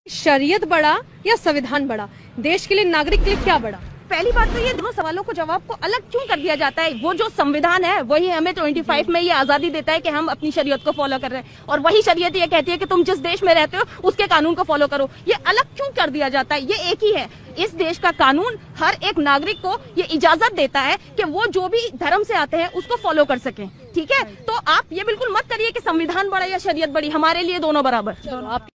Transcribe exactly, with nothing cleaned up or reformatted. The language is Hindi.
शरीयत बड़ा या संविधान बड़ा? देश के लिए, नागरिक के लिए क्या बड़ा? पहली बात तो ये दोनों सवालों को जवाब को अलग क्यों कर दिया जाता है। वो जो संविधान है वही हमें पच्चीस में ये आजादी देता है कि हम अपनी शरीयत को फॉलो कर रहे हैं, और वही शरीयत ये कहती है कि तुम जिस देश में रहते हो उसके कानून को फॉलो करो। ये अलग क्यों कर दिया जाता है? ये एक ही है। इस देश का कानून हर एक नागरिक को ये इजाजत देता है कि वो जो भी धर्म से आते हैं उसको फॉलो कर सकें। ठीक है, तो आप ये बिल्कुल मत करिए कि संविधान बड़ा या शरीयत बड़ी। हमारे लिए दोनों बराबर।